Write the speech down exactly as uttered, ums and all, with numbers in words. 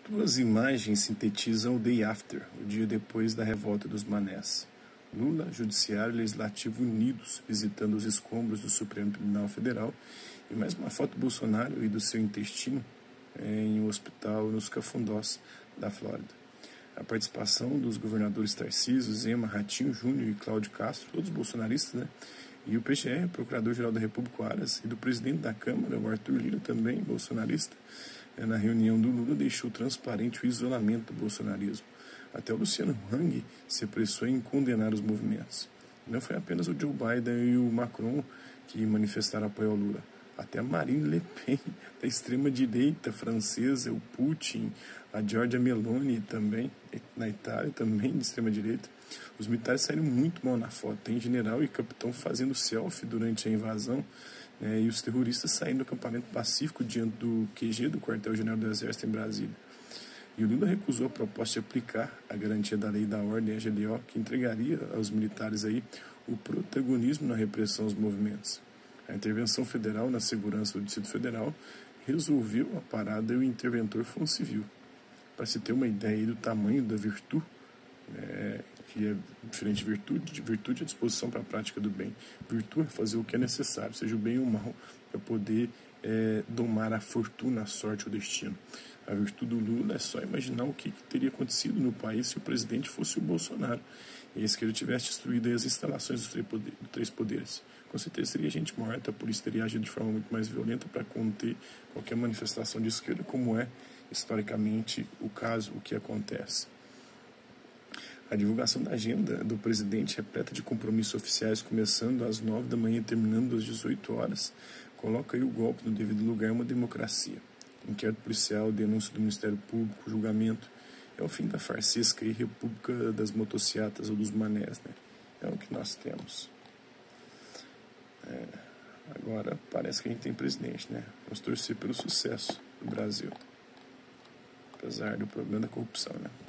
Duas imagens sintetizam o day after, o dia depois da revolta dos manés. Lula, Judiciário e Legislativo unidos, visitando os escombros do Supremo Tribunal Federal, e mais uma foto do Bolsonaro e do seu intestino em um hospital nos Cafundós da Flórida. A participação dos governadores Tarcísio, Zema, Ratinho Júnior e Cláudio Castro, todos bolsonaristas, né? E o P G R, Procurador-Geral da República, o Aras, e do presidente da Câmara, o Arthur Lira, também bolsonarista, na reunião do Lula, deixou transparente o isolamento do bolsonarismo. Até o Luciano Hang se apressou em condenar os movimentos. E não foi apenas o Joe Biden e o Macron que manifestaram apoio ao Lula. Até a Marine Le Pen, da extrema-direita francesa, o Putin, a Giorgia Meloni também, na Itália, também de extrema-direita. Os militares saíram muito mal na foto. Tem general e capitão fazendo selfie durante a invasão, né, e os terroristas saíram do acampamento pacífico diante do Q G do quartel-general do Exército em Brasília. E o Lula recusou a proposta de aplicar a garantia da lei da ordem, a G L O, que entregaria aos militares aí o protagonismo na repressão aos movimentos. A intervenção federal na segurança do Distrito Federal resolveu a parada e o interventor foi um civil. Para se ter uma ideia aí do tamanho da virtude, né, que é diferente de virtude, de virtude é a disposição para a prática do bem. Virtude é fazer o que é necessário, seja o bem ou o mal, para poder é, domar a fortuna, a sorte, o destino. A virtude do Lula é só imaginar o que, que teria acontecido no país se o presidente fosse o Bolsonaro e a esquerda tivesse destruído as instalações dos três poderes, dos três poderes. Com certeza seria gente morta, a polícia teria agido de forma muito mais violenta para conter qualquer manifestação de esquerda, como é historicamente o caso, o que acontece. A divulgação da agenda do presidente, repleta de compromissos oficiais, começando às nove da manhã e terminando às dezoito horas, coloca aí o golpe no devido lugar em uma democracia. Inquérito policial, denúncia do Ministério Público, julgamento. É o fim da farsesca e república das motociatas ou dos manés, né? É o que nós temos. É, agora parece que a gente tem presidente, né? Vamos torcer pelo sucesso do Brasil. Apesar do problema da corrupção, né?